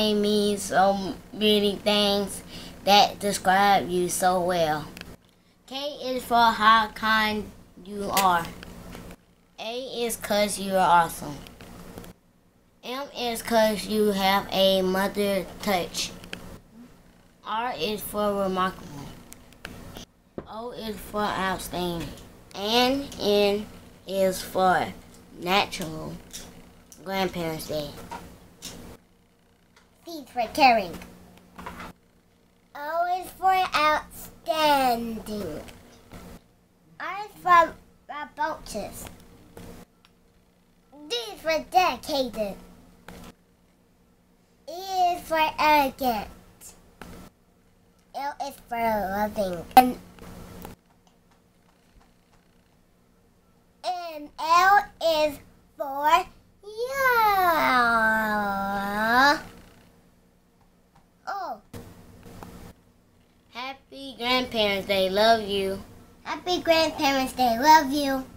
name means so many things that describe you so well. K is for how kind you are. A is 'cause you are awesome. M is 'cause you have a mother touch. R is for remarkable. O is for outstanding. And N is for Natural Grandparents' Day. C is for caring. O is for outstanding. R is for rambunctious. D is for dedicated. E is for elegant. L is for loving. And L is for yeah. Oh. Happy Grandparents' Day. Love you. Happy Grandparents' Day. Love you.